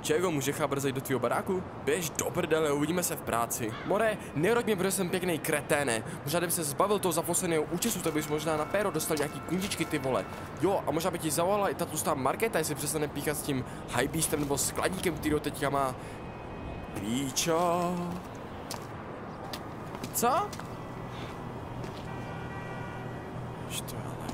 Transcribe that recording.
Čego, může chábr zajít do tvýho baráku? Běž do prdele, uvidíme se v práci. More, neroď mě, protože jsem pěkný kreténe. Možná kdyby se zbavil toho zaposleného účesu, tak bys možná na péro dostal nějaký kundičky, ty vole. Jo, a možná by ti zavolala i ta tlustá Markéta, jestli přestane píchat s tím highbeastem nebo skladníkem, kterýho teďka má. Píčo. Co? Što ale?